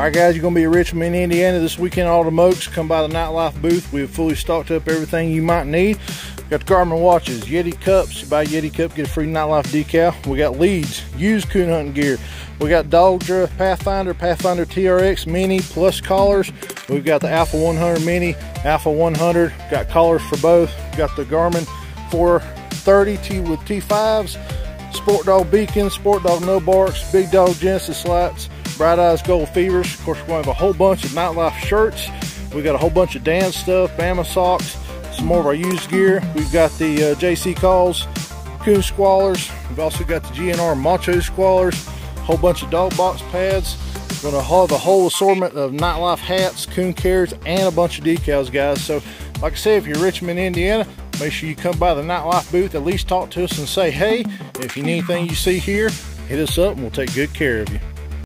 Alright guys, you're going to be in Richmond, Indiana this weekend. All the Mokes, come by the Nite Life booth. We have fully stocked up everything you might need. Got the Garmin watches, Yeti cups. You buy a Yeti cup, get a free Nite Life decal. We got leads, used coon hunting gear. We got Dogdra, Pathfinder TRX Mini plus collars. We've got the Alpha 100 Mini, Alpha 100. Got collars for both. Got the Garmin 430 with T5s, Sport Dog beacons, Sport Dog no barks, Big Dog Genesis lights, Bright Eyes Gold Fevers. Of course, we're going to have a whole bunch of Nite Life shirts. We got a whole bunch of Dan stuff, Bama socks, some more of our used gear. We've got the JC Calls, Coon Squallers. We've also got the G&R Macho Squallers, a whole bunch of dog box pads. We're going to have a whole assortment of Nite Life hats, coon carriers, and a bunch of decals, guys. So, like I said, if you're Richmond, Indiana, make sure you come by the Nite Life booth, at least talk to us and say hey. If you need anything you see here, hit us up and we'll take good care of you.